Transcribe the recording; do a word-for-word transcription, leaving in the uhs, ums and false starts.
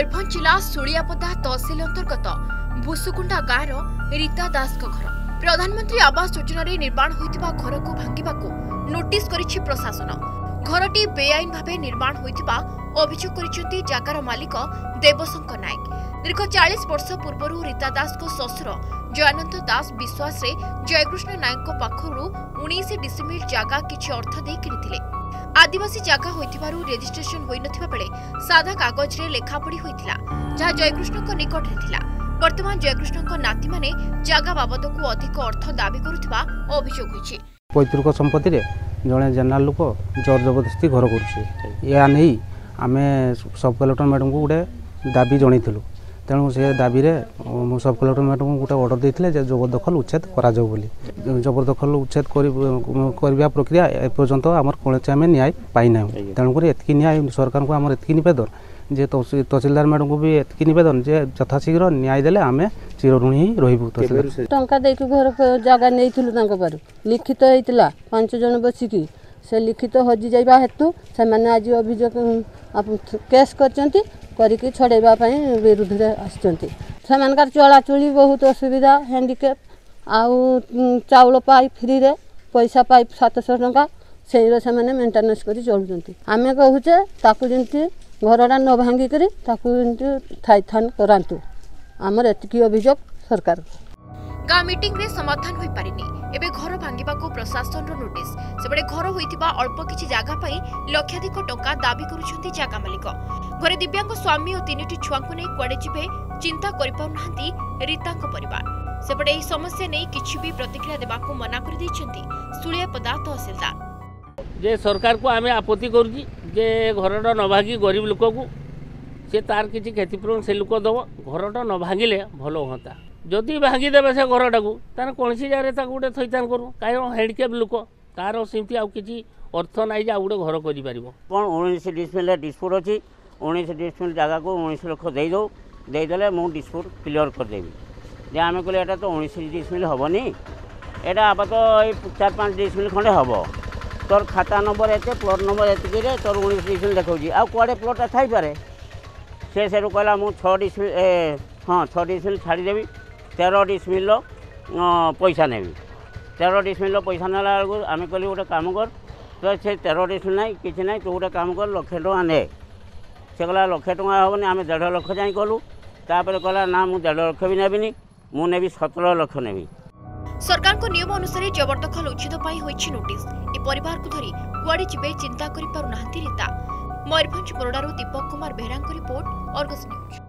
मयूरभंज जिला सुलियापदा तहसिल अंतर्गत भुसुकुंडा गाँव रीता दास घर प्रधानमंत्री आवास योजना रे निर्माण होइतिबा घर को भांगिबाकू नोटिस करिछि प्रशासन। घरटी बेआईन भावे निर्माण होइतिबा अभियोग करिसेंती जागार मालिक देवशंकर नायक। दीर्घ चालीस वर्ष पूर्व रीता दास को ससुर जयानंद दास विश्वास रे जयकृष्ण नायक पाखरु उन्नीस डिसिमिल जागा किछि अर्थ दे किनिथिले। आदिवासी जागा होइतिबारु रेजिस्ट्रेशन होई नथिबा बेले सादा कागज रे लेखापड़ी होइतिला, जहा जयकृष्ण को निकट रे थिला। वर्तमान जयकृष्ण को नाती माने जागा बाबद को अधिक अर्थ दाबी करुथिबा अभियोग होइछि। पैतृक संपत्ति रे जने जनरल लोक जोर जबरदस्ती घर करुछि। या नहीं आमे सब कलेक्टर मैडम को गोटे दाबी जणैथिलु। तेणु से दाबी रे सब कलेक्टर मैडम को गोटे ऑर्डर देथिले जे जबरदखल उच्छेद करा जाऊ बोली। जबरदखल उच्छेद करबा प्रक्रिया एपर्यंत आमर कोनचे आमे न्याय पाई ना। तेणु करी एतकी न्याय सरकार को आमर एतकी निवेदन जे तहसीलदार मैडम को भी एतकी निवेदन जे यथाशीघ्र न्याय देले आमे चिरऋणी ही रहिबु। तहसीलदार टंका देके घर जागा नेइथिलु तांका पर लिखित हेतिला पांच जन बसिकी से लिखित हजि जाइबा हेतु से माने आज अभियोग केस करचंती करिके छड़ेबा पई विरुद्ध रे आछंती। से मानकर चलाचुली बहुत असुविधा हैंडीकैप आउ चाउल पाई फ्री रे पैसा पाई सात सौ टंका से से माने मेंटेनेंस करी चलुचंती। आमे कहूचे ताकू जेंती घरडा न भांगी करी ताकू जेंती थाइथान करांतु। हमर एतकी अभियोग सरकार गाँ मीटिंग रे समाधान होई पारिनी। एबे घर भांगिबा को प्रशासन रो नोटिस। सेबडे घर होइतिबा अल्प किछि जागा पई लक्षाधिक टंका दाबी करूछंती जागा मालिक। घरे दिव्यांग स्वामी और तीनटी छुआंकु नै कुआडे जिबे चिंता करि पाउ नाहंती रीतांक परिवार। सेबडे एही समस्या नै किछि भी प्रतिक्रिया देबाकू मना करि दैछंती सुलियापदा तहसीलदार। जे सरकार को आमे आपत्ति करूची जे घरटा न भांगी गरीब लोक को से तार किछि क्षतिपूरण से लोक दब। घरटा न भांगिले भलो होता। जदि भांगीदेवे से घरटा को तार कौन जगह गोटे थैथान करूँ कहीं हैंडीकैप लोक तार सेमती आउ किसी अर्थ नाई जे गोटे घर कर उन्नीस डिसमिल डिस्प्यूट अच्छी उन्नीस डिसमिल जगह को उन्नीस लक्ष देदे देदेले मुझे डिस्प्यूट क्लीयर करदेवी। जे आम कहले एटा तो उन्नीस डिसमिल हेनी एटा आप तो ये चार पाँच डिसमिल खंडे हम तोर खाता नंबर एत प्लट नंबर एतिक तोर उन्नीस डिसमिल देखा आउ कड़े प्लटा थपे से से कहला मुझे छः डिसमिल हाँ छः डिसमिल छाड़देवी तेरह डिसमिल पैसा नेबी। तेरह डिसमिल पैसा नेला बेलू आम कहली गोटे कम कर तो से तेरह डिसमिल ना कि ना तू गोटे कम कर लक्षे टଙ୍କା ने से कहला लक्षे टଙ୍କା हेनी आम देढ़ लक्ष जाए कलु तापर कहला ना मुझे देढ़ लक्ष भी नेबिनी मुझे सतर लक्ष नेबी। सरकार को नियम अनुसार जबरदखल उच्छेद पाई होइछि नोटिस। ए परिवार को धरी कुआडे जिबे चिंता करि पारु नाहंती रीता। मयूरभंज कोरडारू दीपक कुमार बेहरांक रिपोर्ट अर्गस न्यूज।